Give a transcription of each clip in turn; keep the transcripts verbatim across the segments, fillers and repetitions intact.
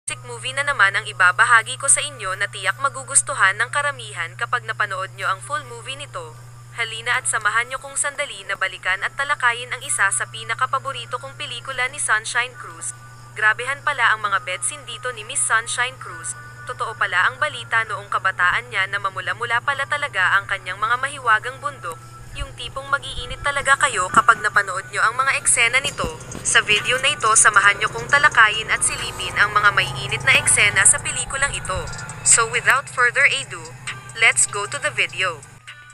Sick movie na naman ang ibabahagi ko sa inyo na tiyak magugustuhan ng karamihan kapag napanood nyo ang full movie nito. Halina at samahan nyo kung sandali na balikan at talakayin ang isa sa pinakapaborito kong pelikula ni Sunshine Cruz. Grabehan pala ang mga bedsin dito ni Miss Sunshine Cruz. Totoo pala ang balita noong kabataan niya na mamula-mula pala talaga ang kanyang mga mahiwagang bundok. Yung tipong mag-iinit talaga kayo kapag napanood nyo ang mga eksena nito. Sa video na ito, samahan nyo kong talakayin at silipin ang mga maiinit na eksena sa pelikulang ito. So without further ado, let's go to the video.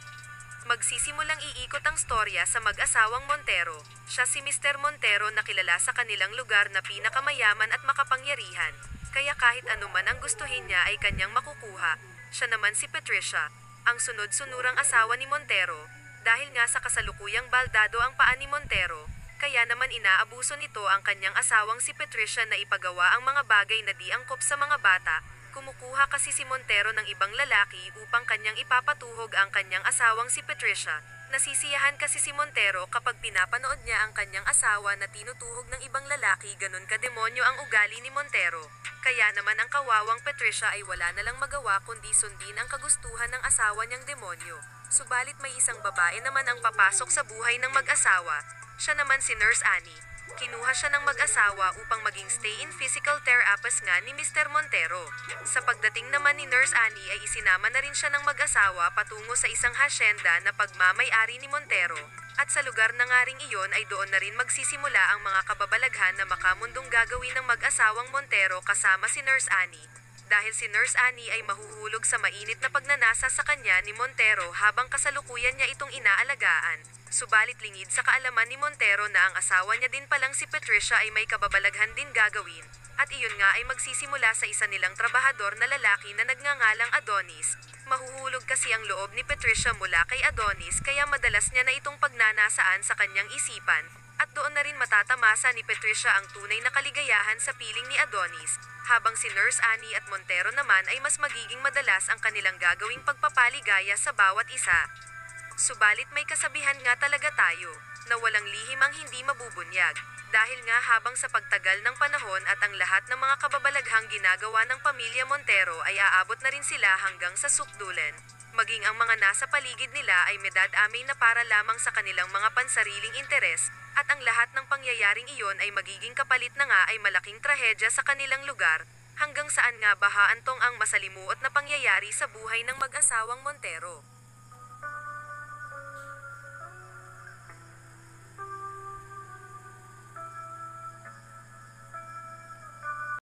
Magsisimulang iikot ang storya sa mag-asawang Montero. Siya si Mister Montero na kilala sa kanilang lugar na pinakamayaman at makapangyarihan. Kaya kahit anuman ang gustuhin niya ay kanyang makukuha. Siya naman si Patricia, ang sunod-sunurang asawa ni Montero. Dahil nga sa kasalukuyang baldado ang paa ni Montero, kaya naman inaabuso nito ang kanyang asawang si Patricia na ipagawa ang mga bagay na di angkop sa mga bata. Kumukuha kasi si Montero ng ibang lalaki upang kanyang ipapatuhog ang kanyang asawang si Patricia. Nasisiyahan kasi si Montero kapag pinapanood niya ang kanyang asawa na tinutuhog ng ibang lalaki, ganun kademonyo ang ugali ni Montero. Kaya naman ang kawawang Patricia ay wala na lang magawa kundi sundin ang kagustuhan ng asawa niyang demonyo. Subalit may isang babae naman ang papasok sa buhay ng mag-asawa. Siya naman si Nurse Annie. Kinuha siya ng mag-asawa upang maging stay-in physical therapist nga ni Mister Montero. Sa pagdating naman ni Nurse Annie ay isinama na rin siya ng mag-asawa patungo sa isang hasyenda na pagmamay-ari ni Montero. At sa lugar na nga ring iyon ay doon na rin magsisimula ang mga kababalaghan na makamundong gagawin ng mag-asawang Montero kasama si Nurse Annie. Dahil si Nurse Annie ay mahuhulog sa mainit na pagnanasa sa kanya ni Montero habang kasalukuyan niya itong inaalagaan. Subalit lingid sa kaalaman ni Montero na ang asawa niya din palang si Patricia ay may kababalaghan din gagawin. At iyon nga ay magsisimula sa isa nilang trabahador na lalaki na nagngangalang Adonis. Mahuhulog kasi ang loob ni Patricia mula kay Adonis kaya madalas niya na itong pagnanasaan sa kanyang isipan. At doon na rin matatamasa ni Patricia ang tunay na kaligayahan sa piling ni Adonis, habang si Nurse Annie at Montero naman ay mas magiging madalas ang kanilang gagawing pagpapaligaya sa bawat isa. Subalit may kasabihan nga talaga tayo, na walang lihim ang hindi mabubunyag. Dahil nga habang sa pagtagal ng panahon at ang lahat ng mga kababalaghang ginagawa ng pamilya Montero ay aabot na rin sila hanggang sa sukdulan. Maging ang mga nasa paligid nila ay medad-amay na para lamang sa kanilang mga pansariling interes, at ang lahat ng pangyayaring iyon ay magiging kapalit na nga ay malaking trahedya sa kanilang lugar, hanggang saan nga bahaantong ang masalimuot na pangyayari sa buhay ng mag-asawang Montero.